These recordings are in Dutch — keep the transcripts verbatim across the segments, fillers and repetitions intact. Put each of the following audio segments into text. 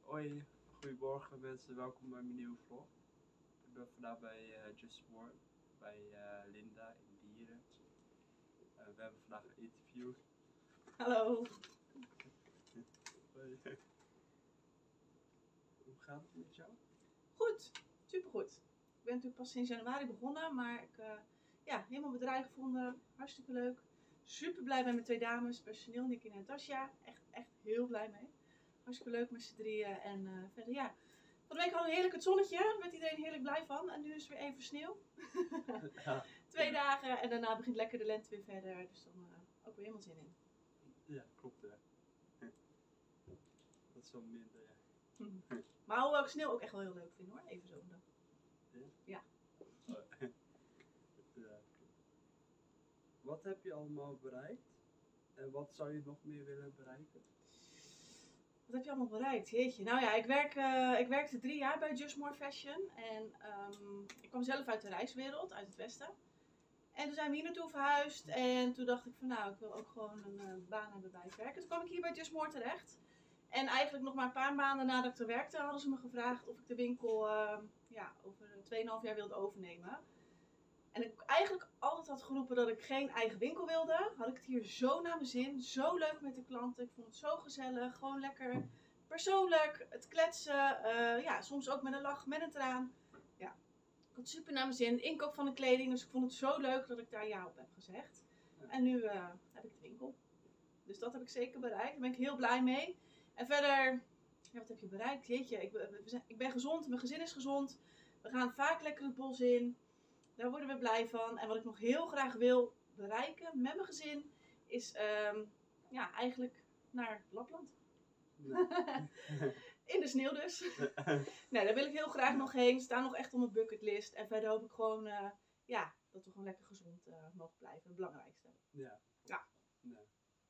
Hoi, goedemorgen mensen, welkom bij mijn nieuwe vlog. Ik ben vandaag bij uh, Just More, bij uh, Linda in Dieren. Uh, we hebben vandaag een interview. Hallo. Hoi. Hoe gaat het met jou? Goed, supergoed. Ik ben natuurlijk pas sinds januari begonnen, maar ik uh, ja, helemaal bedrijf gevonden, hartstikke leuk. Super blij met mijn twee dames, personeel Nicky en Tasja. Echt, echt heel blij mee. Hartstikke leuk met z'n drieën en uh, verder ja. Van de week hadden we heerlijk het zonnetje, daar werd iedereen heerlijk blij van. En nu is er weer even sneeuw. Ja. Twee dagen en daarna begint lekker de lente weer verder, dus dan uh, ook weer helemaal zin in. Ja, klopt hè. Dat is wel minder, ja. Hm. Maar hoewel ik sneeuw ook echt wel heel leuk vind hoor, even zo'n dag. Ja? Ja. Oh. Ja. Wat heb je allemaal bereikt? En wat zou je nog meer willen bereiken? Wat heb je allemaal bereikt? Jeetje. Nou ja, ik, werk, uh, ik werkte drie jaar bij Just More Fashion. En um, ik kwam zelf uit de reiswereld, uit het westen. En toen zijn we hier naartoe verhuisd. En toen dacht ik van nou, ik wil ook gewoon een uh, baan hebben bij het werken. Toen kwam ik hier bij Just More terecht. En eigenlijk nog maar een paar maanden nadat ik er werkte, hadden ze me gevraagd of ik de winkel uh, ja, over twee komma vijf jaar wilde overnemen. En ik eigenlijk altijd had geroepen dat ik geen eigen winkel wilde. Had ik het hier zo naar mijn zin. Zo leuk met de klanten. Ik vond het zo gezellig. Gewoon lekker persoonlijk. Het kletsen. Uh, ja, soms ook met een lach, met een traan. Ja, ik had super naar mijn zin. Inkoop van de kleding. Dus ik vond het zo leuk dat ik daar ja op heb gezegd. En nu uh, heb ik de winkel. Dus dat heb ik zeker bereikt. Daar ben ik heel blij mee. En verder, ja, wat heb je bereikt? Jeetje, ik, we zijn, ik ben gezond. Mijn gezin is gezond. We gaan vaak lekker het bos in. Daar worden we blij van. En wat ik nog heel graag wil bereiken met mijn gezin is um, ja, eigenlijk naar Lapland. Nee. In de sneeuw dus. Nee, daar wil ik heel graag nog heen. Staan nog echt op mijn bucketlist. En verder hoop ik gewoon uh, ja, dat we gewoon lekker gezond uh, mogen blijven. Het belangrijkste. Ja. Ja. Nee.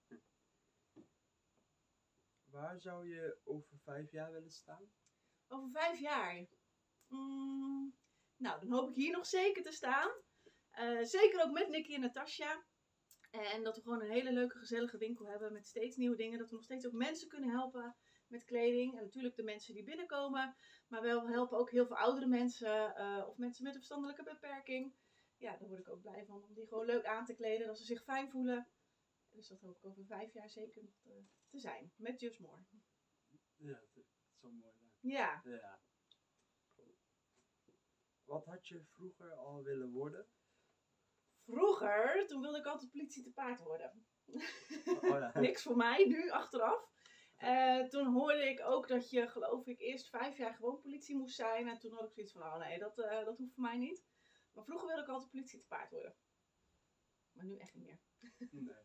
Waar zou je over vijf jaar willen staan? Over vijf jaar? Mm, nou, dan hoop ik hier nog zeker te staan. Uh, zeker ook met Nicky en Natasja. En dat we gewoon een hele leuke, gezellige winkel hebben met steeds nieuwe dingen. Dat we nog steeds ook mensen kunnen helpen met kleding. En natuurlijk de mensen die binnenkomen. Maar we helpen ook heel veel oudere mensen uh, of mensen met een verstandelijke beperking. Ja, daar word ik ook blij van om die gewoon leuk aan te kleden. Dat ze zich fijn voelen. Dus dat hoop ik over vijf jaar zeker nog te, te zijn. Met Just More. Ja, dat is zo mooi. Hè? Ja. Ja. Wat had je vroeger al willen worden? Vroeger, toen wilde ik altijd politie te paard worden. Oh, ja. Niks voor mij, nu achteraf. Uh, toen hoorde ik ook dat je, geloof ik, eerst vijf jaar gewoon politie moest zijn. En toen had ik zoiets van, oh nee, dat, uh, dat hoeft voor mij niet. Maar vroeger wilde ik altijd politie te paard worden. Maar nu echt niet meer. Nee,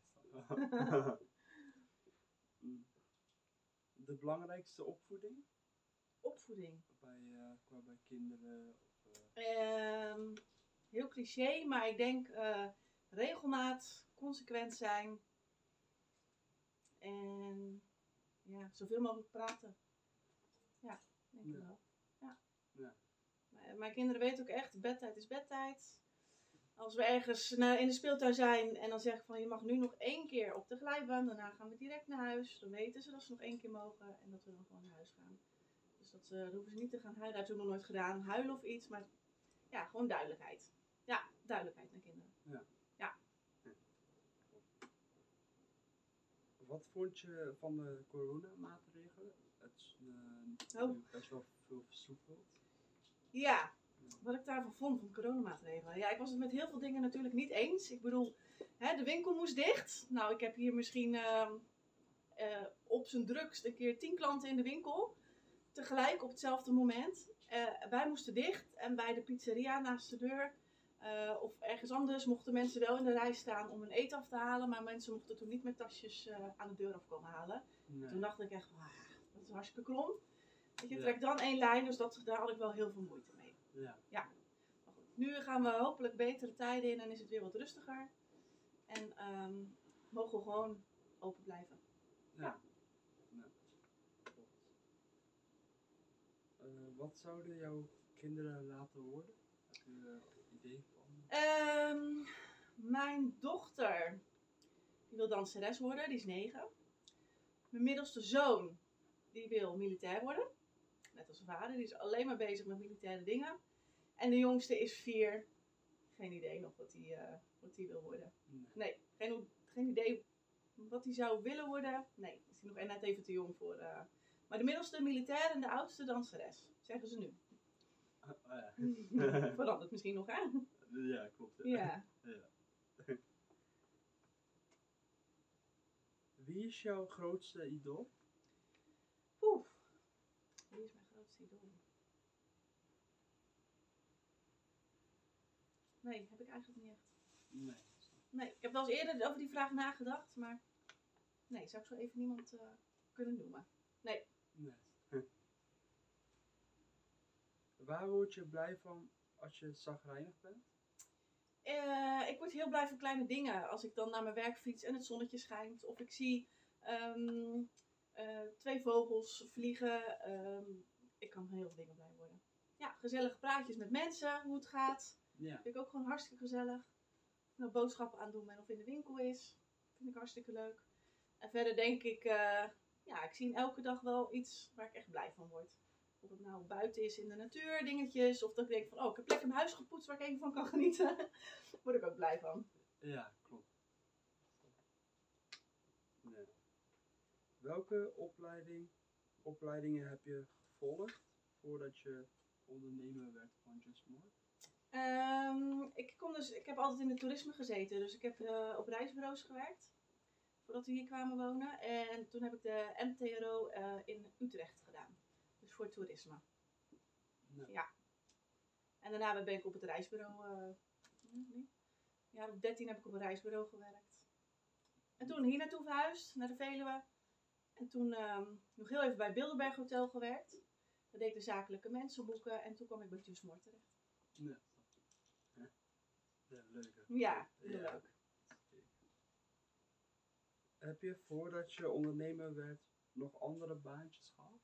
de belangrijkste opvoeding? Opvoeding? Bij, uh, qua bij kinderen? Of, uh... uh, heel cliché, maar ik denk uh, regelmaat, consequent zijn. En ja, zoveel mogelijk praten. Ja, denk ik ja. wel. Ja. Ja. Mijn, mijn kinderen weten ook echt, bedtijd is bedtijd. Als we ergens naar, in de speeltuin zijn en dan zeg ik van je mag nu nog één keer op de glijbaan. Daarna gaan we direct naar huis. Dan weten ze dat ze nog één keer mogen en dat we dan gewoon naar huis gaan. Dus dat, uh, dan hoeven ze niet te gaan huilen. Dat heb ik nog nooit gedaan. Huilen of iets, maar ja, gewoon duidelijkheid. Ja, duidelijkheid naar kinderen. Ja. Ja. Wat vond je van de coronamaatregelen? Het is uh, oh. nu best wel veel versoepeld. Ja, wat ik daarvan vond van coronamaatregelen. Ja, ik was het met heel veel dingen natuurlijk niet eens. Ik bedoel, hè, de winkel moest dicht. Nou, ik heb hier misschien uh, uh, op zijn drukst een keer tien klanten in de winkel. Tegelijk op hetzelfde moment. Uh, wij moesten dicht en bij de pizzeria naast de deur uh, of ergens anders mochten mensen wel in de rij staan om hun eten af te halen. Maar mensen mochten toen niet met tasjes uh, aan de deur af komen halen. Nee. Toen dacht ik echt, ah, dat is hartstikke krom. Weet je, trek dan één lijn, dus dat, daar had ik wel heel veel moeite mee. Ja. Ja. Maar goed, nu gaan we hopelijk betere tijden in en is het weer wat rustiger. En um, mogen we gewoon open blijven. Ja. Ja. Ja. Klopt. Uh, wat zouden jouw kinderen laten worden? Heb je er uh, idee van? Um, mijn dochter, die wil danseres worden, die is negen. Mijn middelste zoon, die wil militair worden. net als zijn vader. Die is alleen maar bezig met militaire dingen. En de jongste is vier. Geen idee nog wat hij uh, wat hij wil worden. Nee. Nee, geen, geen idee wat hij zou willen worden. Nee, is hij nog net even te jong voor. Uh... Maar de middelste militair en de oudste danseres, zeggen ze nu. Oh, ja. Verandert misschien nog, hè? Ja, klopt. Ja. Ja. Ja. Wie is jouw grootste idool? Oeh, wie is mijn grootste idool? Nee, heb ik eigenlijk niet echt. Nee. Nee, ik heb wel eens eerder over die vraag nagedacht, maar nee, zou ik zo even niemand uh, kunnen noemen. Nee. Nee. Waar word je blij van als je chagrijnig bent? Uh, ik word heel blij van kleine dingen. Als ik dan naar mijn werk fiets en het zonnetje schijnt. Of ik zie um, uh, twee vogels vliegen. Um, ik kan van heel veel dingen blij worden. Ja, gezellige praatjes met mensen, hoe het gaat. Ja. Vind ik ook gewoon hartstikke gezellig. Of nou boodschappen aan doen ben of in de winkel is. Vind ik hartstikke leuk. En verder denk ik, uh, ja, ik zie elke dag wel iets waar ik echt blij van word. Of het nou buiten is in de natuur, dingetjes. Of dat ik denk van, oh, ik heb lekker mijn huis gepoetst waar ik even van kan genieten. Daar word ik ook blij van. Ja, klopt. Nee. Welke opleiding, opleidingen heb je gevolgd voordat je ondernemer werd van Just More? Um, ik, kom dus, ik heb altijd in het toerisme gezeten. Dus ik heb uh, op reisbureaus gewerkt. Voordat we hier kwamen wonen. En toen heb ik de M T R O uh, in Utrecht gedaan. Dus voor toerisme. Nee. Ja. En daarna ben ik op het reisbureau. Uh, nee, ja, op dertien heb ik op een reisbureau gewerkt. En toen hier naartoe verhuisd, naar de Veluwe. En toen um, nog heel even bij Bilderberg Hotel gewerkt. Daar deed ik de zakelijke mensen boeken. En toen kwam ik bij Just More terecht. Nee. Ja, leuk. Hè? Ja, heel ja. leuk. Heb je voordat je ondernemer werd nog andere baantjes gehad?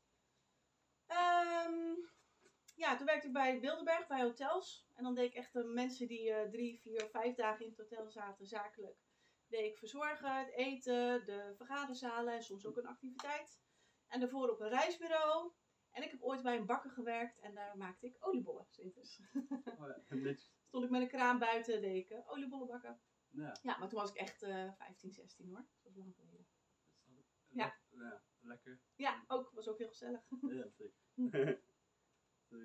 Um, ja, toen werkte ik bij Bilderberg, bij hotels. En dan deed ik echt de mensen die uh, drie, vier, vijf dagen in het hotel zaten, zakelijk. Deed ik verzorgen, het eten, de vergaderzalen en soms ook een activiteit. En daarvoor op een reisbureau. En ik heb ooit bij een bakker gewerkt en daar maakte ik oliebollen. Winters. Oh ja, niks. Stond ik met een kraan buiten, deed ik uh, oliebollen bakken. Ja. Ja, maar toen was ik echt uh, vijftien, zestien hoor. Dat was lang geleden. Ja. Ja, lekker. Ja, ook. Was ook heel gezellig. Ja, zeker. Zeker.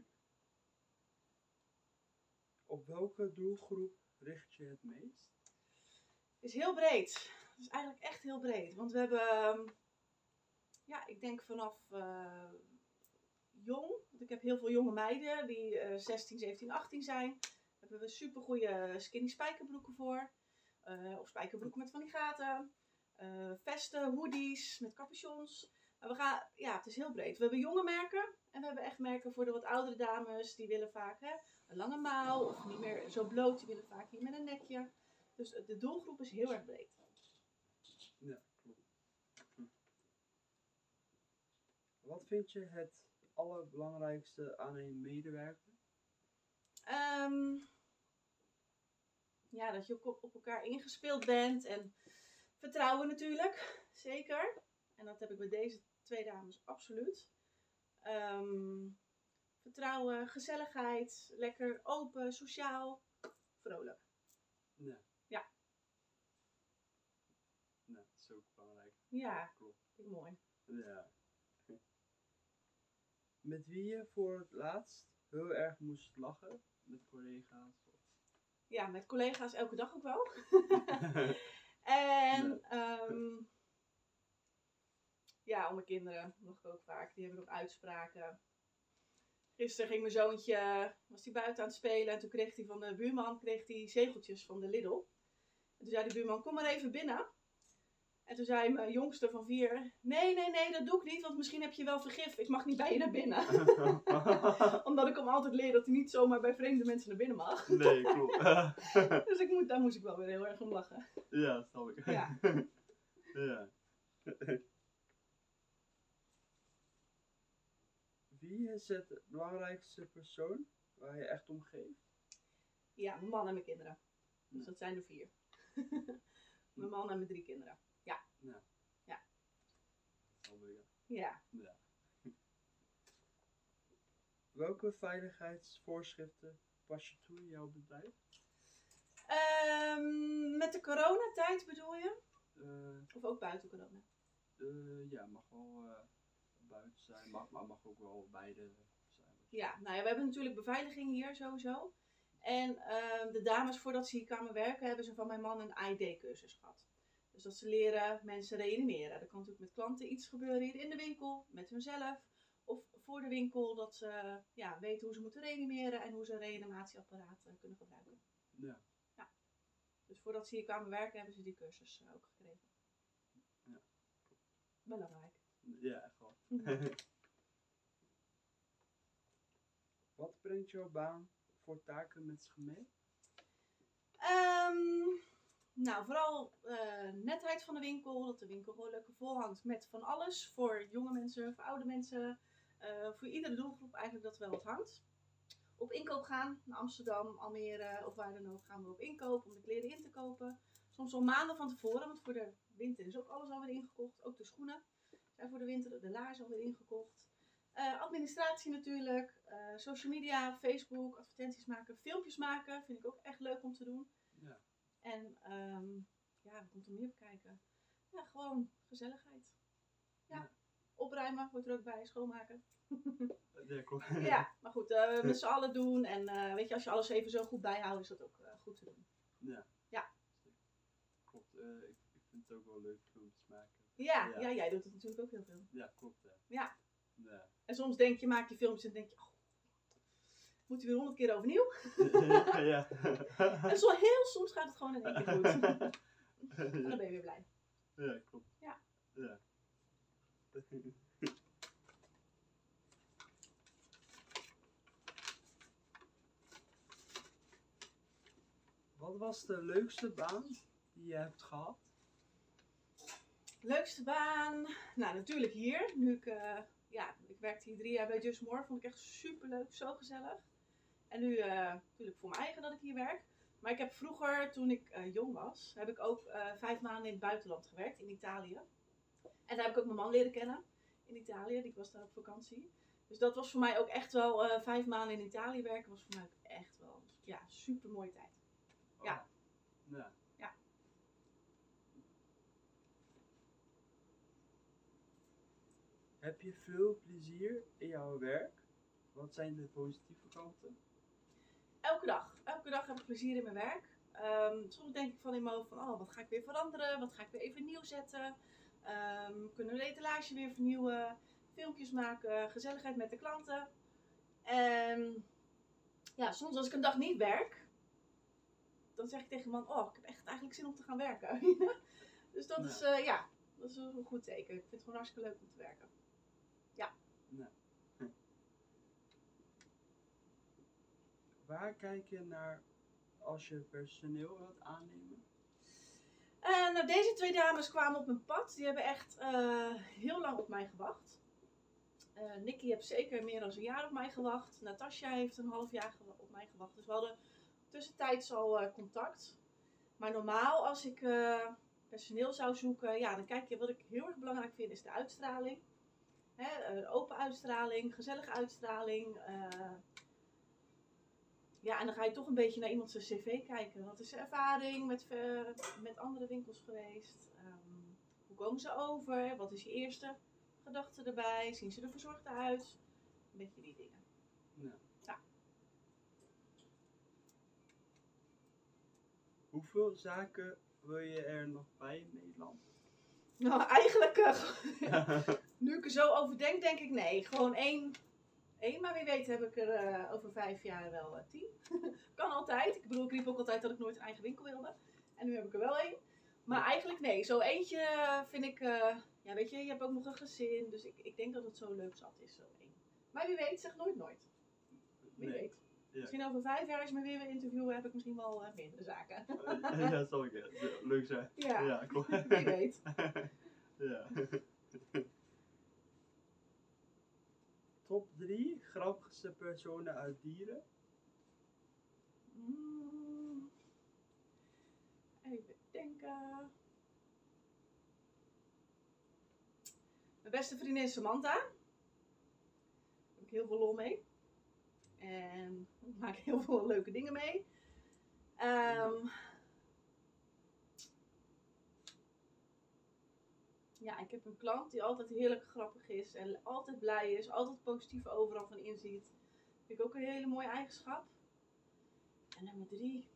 Op welke doelgroep richt je het meest? Het is heel breed. Het is eigenlijk echt heel breed. Want we hebben, ja, ik denk vanaf uh, jong. Want ik heb heel veel jonge meiden die uh, zestien, zeventien, achttien zijn. Daar hebben we super goede skinny spijkerbroeken voor. Uh, of spijkerbroeken met van die gaten. Uh, vesten, hoodies met capuchons. Maar we gaan, ja, het is heel breed. We hebben jonge merken. En we hebben echt merken voor de wat oudere dames. Die willen vaak hè, een lange mouw. Of niet meer zo bloot. Die willen vaak hier met een nekje. Dus de doelgroep is heel erg breed. Ja, klopt. Hm. Wat vind je het allerbelangrijkste aan een medewerker? Um, ja, dat je op, op elkaar ingespeeld bent. En vertrouwen natuurlijk. Zeker. En dat heb ik bij deze twee dames absoluut. Um, vertrouwen, gezelligheid. Lekker open, sociaal, vrolijk. Ja. Ja. Nou, dat is ook belangrijk. Ja, klopt. Vind ik mooi. Ja. Met wie je voor het laatst heel erg moest lachen? Met collega's? Of... Ja, met collega's elke dag ook wel. en ja. Um, ja, om mijn kinderen nog ook vaak. Die hebben nog uitspraken. Gisteren ging mijn zoontje, was hij buiten aan het spelen en toen kreeg hij van de buurman kreeg hij zegeltjes van de Lidl. En toen zei de buurman, kom maar even binnen. En toen zei mijn jongste van vier, nee, nee, nee, dat doe ik niet, want misschien heb je wel vergif. Ik mag niet bij je naar binnen. Omdat ik hem altijd leer dat hij niet zomaar bij vreemde mensen naar binnen mag. Nee, klopt. Dus ik moet, daar moest ik wel weer heel erg om lachen. Ja, snap ik. Ja. Ja. Wie is het belangrijkste persoon waar je echt om geeft? Ja, mijn man en mijn kinderen. Dus Ja. dat zijn er vier. Mijn man en mijn drie kinderen. Ja. Ja. Ja. Snap ik, Ja. ja. welke veiligheidsvoorschriften pas je toe in jouw bedrijf? Um, met de coronatijd bedoel je? Uh, of ook buiten corona? Uh, ja, mag wel uh, buiten zijn, mag, maar mag ook wel beide zijn. Ja, nou ja, we hebben natuurlijk beveiliging hier sowieso. En uh, de dames, voordat ze hier kwamen werken, hebben ze van mijn man een I D-cursus gehad. Dus dat ze leren mensen reanimeren. Er kan natuurlijk met klanten iets gebeuren hier in de winkel, met hunzelf. Of voor de winkel, dat ze ja, weten hoe ze moeten reanimeren en hoe ze een reanimatieapparaat uh, kunnen gebruiken. Ja. ja. Dus voordat ze hier kwamen werken, hebben ze die cursus uh, ook gekregen. Ja. Belangrijk. Ja, echt wel. Wat brengt jouw baan voor taken met zich mee? Um, nou, vooral uh, netheid van de winkel. Dat de winkel gewoon lekker vol hangt met van alles. Voor jonge mensen, voor oude mensen. Uh, voor iedere doelgroep eigenlijk dat wel wat hangt. Op inkoop gaan. Naar Amsterdam, Almere of waar dan ook gaan we op inkoop om de kleren in te kopen. Soms al maanden van tevoren, want voor de winter is ook alles alweer ingekocht. Ook de schoenen zijn voor de winter, de laarzen alweer ingekocht. Uh, administratie natuurlijk, uh, social media, Facebook, advertenties maken, filmpjes maken, vind ik ook echt leuk om te doen. Ja. En um, ja, wat komt er meer op kijken? Ja, gewoon gezelligheid. Ja, ja. Opruimen hoort er ook bij, schoonmaken. Ja, cool. Ja, maar goed, uh, met z'n allen doen en uh, weet je, als je alles even zo goed bijhoudt, is dat ook uh, goed te doen. Ja. Ja. Klopt, uh, ik, ik vind het ook wel leuk filmpjes maken. Ja, ja, ja, jij doet het natuurlijk ook heel veel. Ja, klopt. Ja. Ja. Ja. En soms denk je, maak je filmpjes en denk je, oh, moet je weer honderd keer overnieuw? Ja. En zo heel soms gaat het gewoon in één keer goed. En dan ben je weer blij. Ja, klopt. Ja. Ja. Wat was de leukste baan die je hebt gehad? Leukste baan? Nou, natuurlijk hier. Nu ik, uh, ja, ik werkte hier drie jaar bij Just More. Vond ik echt super leuk, zo gezellig. En nu uh, natuurlijk voor mijn eigen dat ik hier werk. Maar ik heb vroeger, toen ik uh, jong was, heb ik ook uh, vijf maanden in het buitenland gewerkt, in Italië. En daar heb ik ook mijn man leren kennen, in Italië. Die was daar op vakantie. Dus dat was voor mij ook echt wel, uh, vijf maanden in Italië werken was voor mij ook echt wel, ja, super mooie tijd. Ja. Oh. Ja. Ja. Heb je veel plezier in jouw werk? Wat zijn de positieve kanten? Elke dag. Elke dag heb ik plezier in mijn werk. Um, soms denk ik van in mijn hoofd van, oh, wat ga ik weer veranderen? Wat ga ik weer even nieuw zetten? Um, kunnen we de etalage weer vernieuwen? Filmpjes maken, gezelligheid met de klanten. En ja, soms als ik een dag niet werk, dan zeg ik tegen mijn man, oh, ik heb echt eigenlijk zin om te gaan werken. Dus dat, ja. Is, uh, ja, dat is een goed teken. Ik vind het gewoon hartstikke leuk om te werken. Ja. Ja. Hm. Waar kijk je naar als je personeel wilt aannemen? Uh, nou, deze twee dames kwamen op mijn pad. Die hebben echt uh, heel lang op mij gewacht. Uh, Nicky heeft zeker meer dan een jaar op mij gewacht. Natasja heeft een half jaar op mij gewacht. Dus we hadden tussentijds al uh, contact. Maar normaal als ik uh, personeel zou zoeken, ja, dan kijk je, wat ik heel erg belangrijk vind, is de uitstraling. Hè, uh, open uitstraling, gezellige uitstraling. Uh, ja, en dan ga je toch een beetje naar iemands cv kijken. Wat is zijn ervaring met, uh, met andere winkels geweest? Um, hoe komen ze over? Wat is je eerste gedachte erbij? Zien ze er verzorgd uit? Een beetje die dingen. Ja. Ja. Hoeveel zaken wil je er nog bij in Nederland? Nou, eigenlijk, uh, nu ik er zo over denk, denk ik nee. Gewoon één. Eén, maar wie weet heb ik er uh, over vijf jaar wel uh, tien. Kan altijd. Ik bedoel, ik riep ook altijd dat ik nooit een eigen winkel wilde. En nu heb ik er wel één. Maar eigenlijk nee. Zo eentje vind ik, uh, ja weet je, je hebt ook nog een gezin. Dus ik, ik denk dat het zo leuk zat is, zo één. Maar wie weet, zeg nooit nooit. Wie nee. weet. Ja. Misschien over vijf jaar, als je me weer wil interviewen, heb ik misschien wel uh, meerdere zaken. Ja, dat zal ik ja. Leuk zijn. Ja, ja cool. Wie weet. Ja. Top drie grappigste personen uit Dieren? Mm. Even denken. Mijn beste vriendin Samantha. Daar heb ik heel veel lol mee. En ik maak heel veel leuke dingen mee. Um, ja, ik heb een klant die altijd heerlijk grappig is en altijd blij is, altijd positief overal van inziet. Vind ik ook een hele mooie eigenschap. En nummer drie.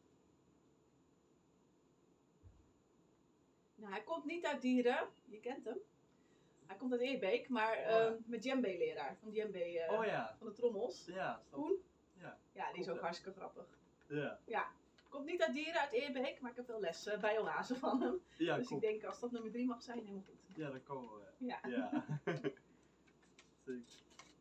Nou, hij komt niet uit Dieren, je kent hem. Hij komt uit Eerbeek, maar uh, oh, ja. met djembe-leraar van djembe uh, oh, ja. van de trommels. Ja, Koen. Ja, ja, die is ook ja. hartstikke grappig. Ja. ja. Komt niet uit Dieren, uit Eerbeek, maar ik heb veel lessen uh, bij Oase van hem. Ja, dus klopt. Ik denk als dat nummer drie mag zijn, helemaal goed. Ja, dat kan wel. Ja. ja. ja. Zeker.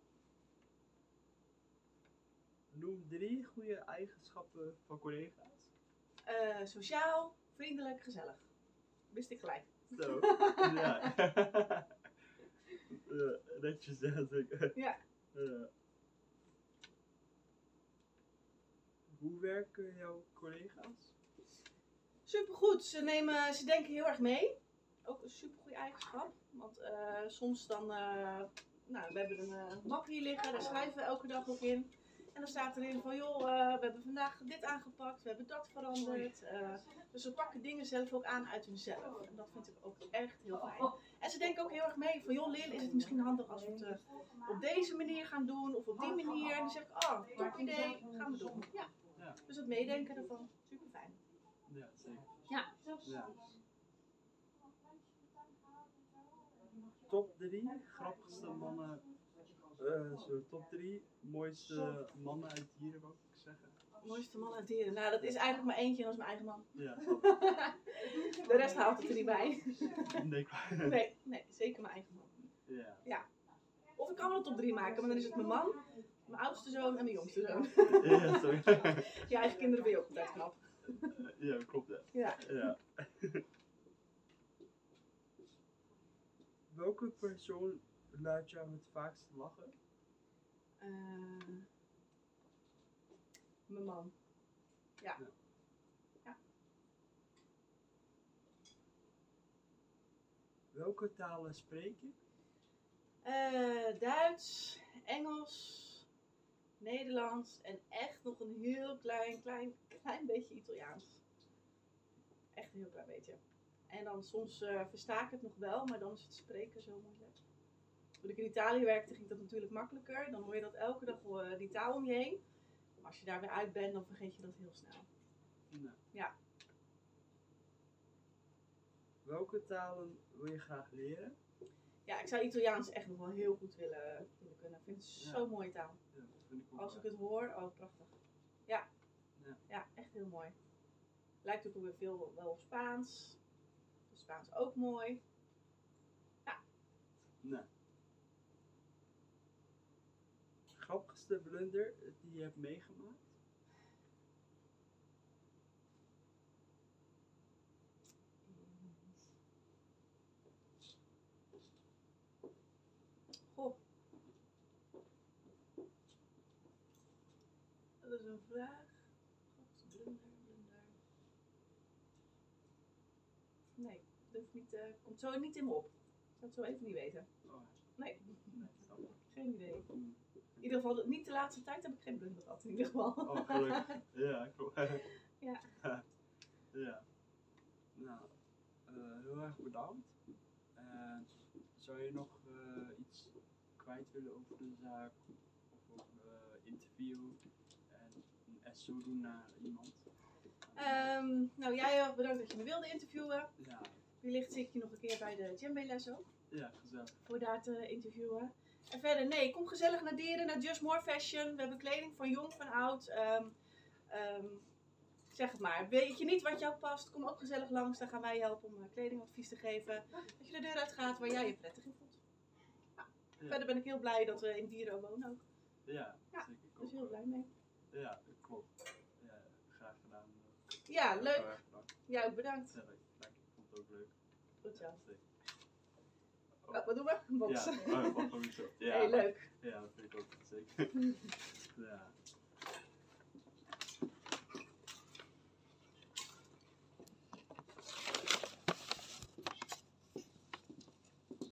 Noem drie goede eigenschappen van collega's. Uh, sociaal, vriendelijk, gezellig. Wist ik gelijk. Zo, ja. uh, netjes, ja, zeker. Ja. Uh. Hoe werken jouw collega's? Supergoed, ze, nemen, ze denken heel erg mee. Ook een supergoeie eigenschap. Want uh, soms dan, uh, nou, we hebben een uh, map hier liggen, daar schrijven we elke dag ook in. En dan staat erin van, joh, uh, we hebben vandaag dit aangepakt, we hebben dat veranderd. Uh, dus we pakken dingen zelf ook aan uit hunzelf. En dat vind ik ook echt heel fijn. En ze denken ook heel erg mee van, joh Lin, is het misschien handig als we het uh, op deze manier gaan doen of op die manier. En dan zeg ik, oh, top idee, gaan we doen. Ja. Ja. Dus het meedenken ervan, super fijn. Ja, zeker. Ja. ja. Top drie grappigste mannen. Uh, zo, top drie mooiste mannen uit Dieren, wou ik zeggen. Mooiste man uit Dieren? Nou, dat is eigenlijk maar eentje en dat is mijn eigen man. Ja, de rest haalt het er niet bij. nee, nee, nee, zeker mijn eigen man. Ja. ja. Of ik kan wel een top drie maken, maar dan is het mijn man, mijn oudste zoon en mijn jongste zoon. ja, sorry. Je eigen kinderen ben je ook altijd knap. ja, klopt ja. Ja. ja. Welke persoon laat jou het vaakst lachen? Uh, mijn man. Ja. ja. ja. Welke talen spreek je? Uh, Duits, Engels, Nederlands en echt nog een heel klein, klein, klein beetje Italiaans. Echt een heel klein beetje. En dan soms uh, versta ik het nog wel, maar dan is het spreken zo moeilijk. Toen ik in Italië werkte ging dat natuurlijk makkelijker. Dan hoor je dat elke dag uh, die taal om je heen. Maar als je daar weer uit bent, dan vergeet je dat heel snel. Nee. Ja. Welke talen wil je graag leren? Ja, ik zou Italiaans echt nog wel heel goed willen, willen kunnen. Ik vind het zo'n ja. mooie taal. Ja, dat vind ik ook als waar. ik het hoor, oh prachtig. Ja. Ja, ja echt heel mooi. Lijkt ook weer veel wel op Spaans. Spaans ook mooi. Ja. Nee. Grappigste blunder die je hebt meegemaakt? Goh. Dat is een vraag. Grappigste blunder, blunder. Nee. Durf niet, uh, komt zo niet in me op. Ik zou het zo even niet weten. Oh. Nee. nee geen idee. In ieder geval, niet de laatste tijd heb ik geen blunder gehad. In ieder geval. Oh, gelukkig. Ja, klopt. ja. ja. Nou, uh, heel erg bedankt. Uh, zou je nog uh, iets kwijt willen over de zaak? Of over het uh, interview? En een S O doen naar iemand? Um, nou, jij ook bedankt dat je me wilde interviewen. Ja. Wellicht zie ik je nog een keer bij de djembe les ook. Ja, gezellig. Voor daar te interviewen. En verder, nee, kom gezellig naar Dieren, naar Just More Fashion. We hebben kleding van jong, van oud. Um, um, zeg het maar. Weet je niet wat jou past, kom ook gezellig langs. Dan gaan wij helpen om uh, kledingadvies te geven. Dat je de deur uit gaat waar jij je prettig in voelt. Ja. Ja. Verder ben ik heel blij dat we in Dieren wonen ook. Ja, ja zeker. Daar ben ik heel blij mee. Ja, klopt. Ja, graag gedaan. Ja, leuk. Ja, ook bedankt. Ja, ik vond het ook leuk. Goed zo. Oh. Oh, wat doen we? Boksen. Ja, oh, wat doen we zo? Ja, hey, leuk. Ja, dat vind ik ook zeker. ja.